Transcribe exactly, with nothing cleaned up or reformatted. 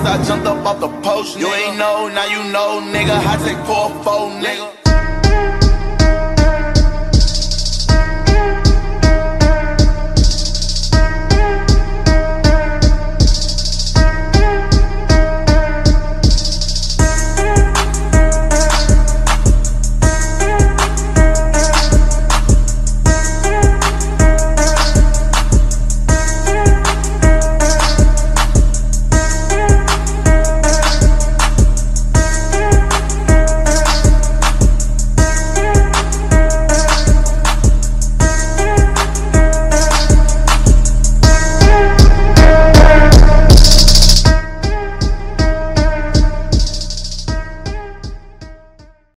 I jumped up off the post. You ain't know, now you know, nigga. I take four, four, nigga.